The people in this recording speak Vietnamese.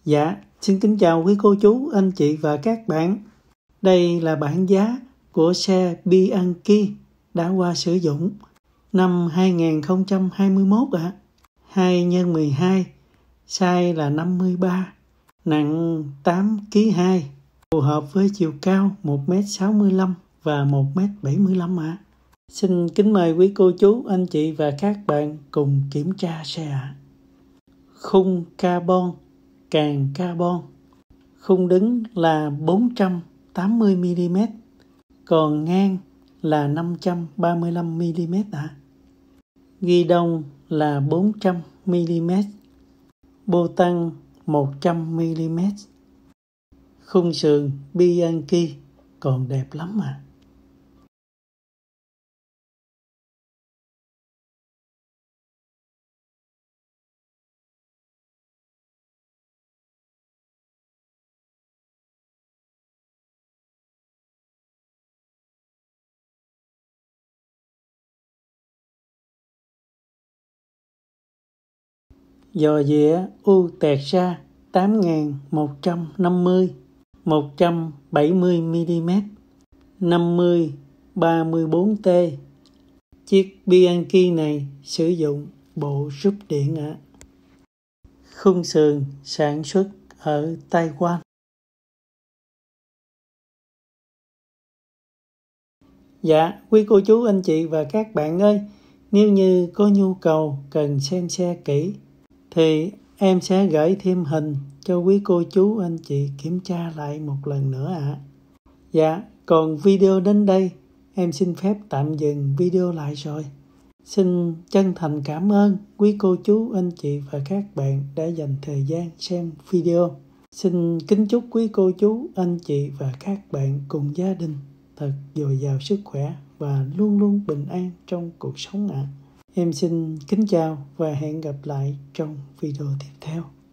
Dạ, xin kính chào quý cô chú, anh chị và các bạn. Đây là bảng giá của xe Bianchi đã qua sử dụng năm 2021 ạ. 2x12, size là 53, nặng 8,2 kg, phù hợp với chiều cao 1m65 và 1m75 ạ. Xin kính mời quý cô chú, anh chị và các bạn cùng kiểm tra xe ạ. Khung carbon, càng carbon. Khung đứng là 480mm, còn ngang là 535mm ạ. Ghi đông là 400mm, bô tăng 100mm. Khung sườn Bianchi còn đẹp lắm ạ. Giò dĩa U tẹt ra 8150, 170mm, 50-34T. Chiếc Bianchi này sử dụng bộ súp điện ạ. Khung sườn sản xuất ở Taiwan. Dạ, quý cô chú, anh chị và các bạn ơi, nếu như có nhu cầu cần xem xe kỹ thì em sẽ gửi thêm hình cho quý cô chú, anh chị kiểm tra lại một lần nữa ạ. Dạ, còn video đến đây, em xin phép tạm dừng video lại rồi. Xin chân thành cảm ơn quý cô chú, anh chị và các bạn đã dành thời gian xem video. Xin kính chúc quý cô chú, anh chị và các bạn cùng gia đình thật dồi dào sức khỏe và luôn luôn bình an trong cuộc sống ạ. Em xin kính chào và hẹn gặp lại trong video tiếp theo.